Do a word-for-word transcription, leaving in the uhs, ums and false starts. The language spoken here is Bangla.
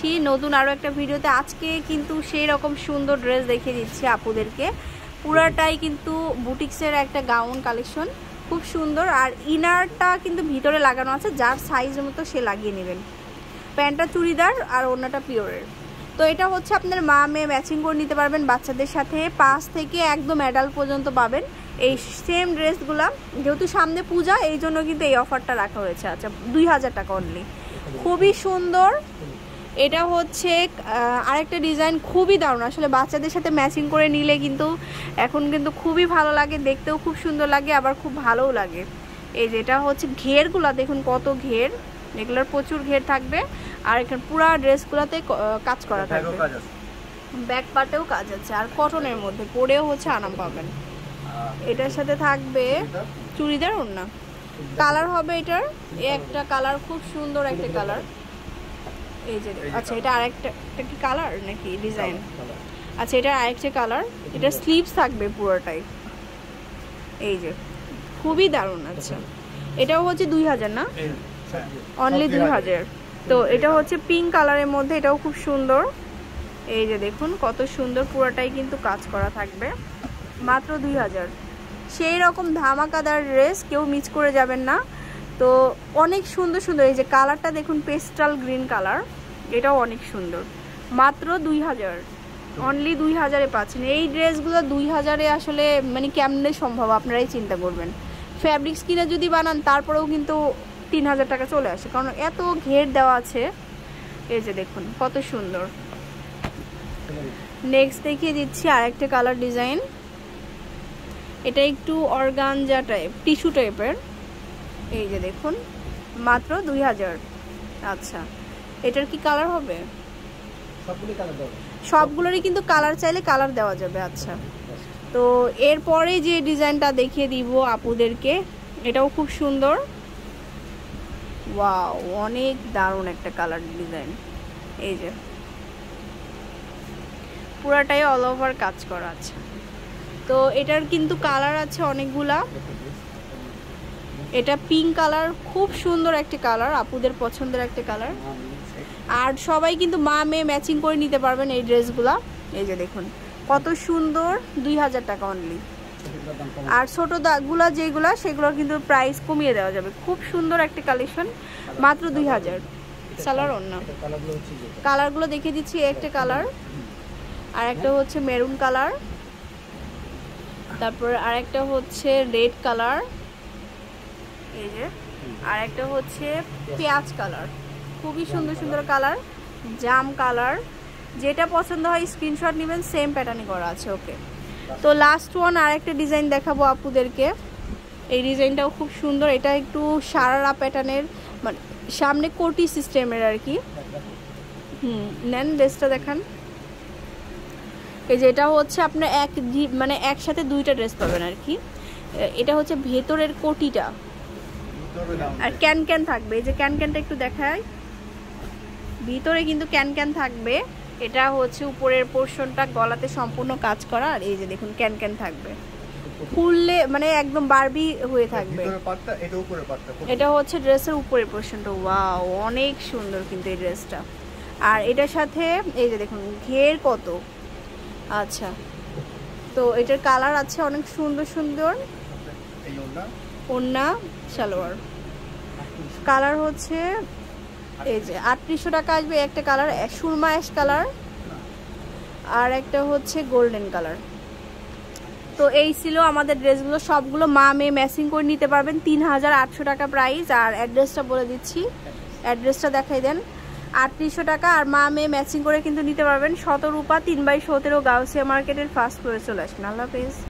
যাচ্ছি নতুন আরও একটা ভিডিওতে। আজকে কিন্তু সেই রকম সুন্দর ড্রেস দেখিয়ে দিচ্ছি আপুদেরকে। পুরাটাই কিন্তু বুটিক্সের একটা গাউন কালেকশন, খুব সুন্দর। আর ইনারটা কিন্তু ভিতরে লাগানো আছে, যার সাইজ মতো সে লাগিয়ে নেবেন। প্যান্টটা চুড়িদার আর ওড়নাটা পিওরের। তো এটা হচ্ছে আপনার মা মেয়ে ম্যাচিং করে নিতে পারবেন বাচ্চাদের সাথে। পাঁচ থেকে একদম অ্যাডাল্ট পর্যন্ত পাবেন এই সেম ড্রেসগুলা। যেহেতু সামনে পূজা, এই জন্য কিন্তু এই অফারটা রাখা হয়েছে। আচ্ছা, দুই হাজার টাকা অনলি, খুবই সুন্দর। এটা হচ্ছে আরেকটা ডিজাইন, খুবই দারুণ। আসলে বাচ্চাদের সাথে ম্যাচিং করে নিলে কিন্তু এখন কিন্তু খুবই ভালো লাগে, দেখতেও খুব সুন্দর লাগে, আবার খুব ভালোও লাগে। এই যেটা হচ্ছে ঘেরগুলা দেখুন কত ঘের, এগুলোর প্রচুর ঘের থাকবে। আর এখানে পুরা ড্রেসগুলোতে কাজ করা থাকবে, ব্যাক পার্টেও কাজ আছে। আর কটনের মধ্যে পরেও হচ্ছে আরাম পাবেন। এটার সাথে থাকবে চুড়িদার ওড়না। কালার হবে এটার এই একটা কালার, খুব সুন্দর একটা কালার। এই যে আচ্ছা, এটা আরেকটা, এটা কি কালার নাকি ডিজাইন? আচ্ছা, এটা আরেকটা কালার। এটা স্লিভস থাকবে পুরোটাই। এই যে খুবই দারুণ। আচ্ছা, এটাও হচ্ছে দুই হাজার না, অনলি দুই হাজার। তো এটা হচ্ছে পিঙ্ক কালারের মধ্যে, এটাও খুব সুন্দর। এই যে দেখুন কত সুন্দর, পুরোটাই কিন্তু কাজ করা থাকবে, মাত্র দুই হাজার। সেই রকম ধামাকাদার ড্রেস, কেউ মিস করে যাবেন না। তো অনেক সুন্দর সুন্দর, এই যে কালারটা দেখুন পেস্টাল গ্রিন কালার, এটাও অনেক সুন্দর, মাত্র দুই হাজার। অনলি দুই হাজারে পাচ্ছেন এই ড্রেসগুলো। দুই হাজারে আসলে মানে কেমনে সম্ভব, আপনারাই চিন্তা করবেন। ফ্যাব্রিক্স কিনে যদি বানান তারপরেও কিন্তু তিন হাজার টাকা চলে আসে, কারণ এত ঘের দেওয়া আছে। এই যে দেখুন কত সুন্দর। নেক্সট দেখিয়ে দিচ্ছি আরেকটা কালার ডিজাইন। এটা একটু অর্গানজা টাইপ, টিস্যু টাইপের। এই যে দেখুন মাত্র দুই হাজার। আচ্ছা, এটার কি কালার হবে? সবগুলোরই কিন্তু কালার চাইলে কালার দেওয়া যাবে। আচ্ছা, তো এরপরে যে ডিজাইনটা দেখিয়ে দিব আপুদেরকে, এটাও খুব সুন্দর। ওয়াও, অনেক দারুণ একটা কালার ডিজাইন। এই যে পুরাটাই অল ওভার কাজ করা আছে। তো এটার কিন্তু কালার আছে অনেকগুলা। এটা পিঙ্ক কালার, খুব সুন্দর একটা কালার, আপুদের পছন্দের একটা কালার। আর সবাই কিন্তু মা মেয়ে ম্যাচিং করে নিতে পারবেন এই ড্রেসগুলা। এই যে দেখুন কত সুন্দর, দুই হাজার টাকা অনলি। আর ছোট দাগুলা যেগুলা, সেগুলোর কিন্তু প্রাইস কমিয়ে দেওয়া যাবে। খুব সুন্দর একটা কালেকশন, মাত্র দুই হাজার। সালোয়ার ওড়না কালারগুলো দেখিয়ে দিচ্ছি। একটা কালার, আর একটা হচ্ছে মেরুন কালার, তারপর আরেকটা হচ্ছে রেড কালার, এই যে আর একটা হচ্ছে পেঁয়াজ কালার। খুবই সুন্দর সুন্দর কালার, জাম কালার। যেটা পছন্দ হয় স্ক্রিনশট নেবেন, সেম প্যাটার্নে করা আছে। ওকে, তো লাস্ট ওয়ান আরেকটা ডিজাইন দেখাবো আপুদেরকে। এই ডিজাইনটাও খুব সুন্দর। এটা একটু সারারা প্যাটার্নের, মানে সামনে কোটি সিস্টেমের আর কি। হুম, নেন ড্রেসটা দেখান। এই যে এটা হচ্ছে আপনার এক মানে একসাথে দুইটা ড্রেস পাবেন আর কি। এটা হচ্ছে ভেতরের কোটিটা, আর ক্যান ক্যান থাকবে। এই যে ক্যান ক্যানটা একটু দেখায়, ভিতরে কিন্তু ক্যান ক্যান থাকবে। এটা হচ্ছে উপরের পোর্শনটা গলাতে সম্পূর্ণ কাজ করা। আর এই যে দেখুন ক্যান ক্যান থাকবে, ফুললে মানে একদম বারবি হয়ে থাকবে। এটা হচ্ছে ড্রেসের উপরের পোর্শনটা। ওয়াও, অনেক সুন্দর কিন্তু এই ড্রেসটা। আর এটার সাথে এই যে দেখুন ঘের কত। আচ্ছা, তো এটার কালার আছে অনেক সুন্দর সুন্দর। ওড়না সালোয়ার কালার হচ্ছে এই যে আটত্রিশশো টাকা আসবে। একটা কালার সুরমা অ্যাশ কালার, আর একটা হচ্ছে গোল্ডেন কালার। তো এই ছিল আমাদের ড্রেসগুলো, সবগুলো মা মেয়ে ম্যাচিং করে নিতে পারবেন। তিন হাজার আটশো টাকা প্রাইস। আর অ্যাড্রেসটা বলে দিচ্ছি, অ্যাড্রেসটা দেখাই দেন। আটত্রিশশো টাকা, আর মা মেয়ে ম্যাচিং করে কিন্তু নিতে পারবেন। শতরূপা তিন বাই সতেরো গাউসিয়া মার্কেটের ফার্স্ট ফ্লোরে চলে আসবেন। আল্লাহ হাফেজ।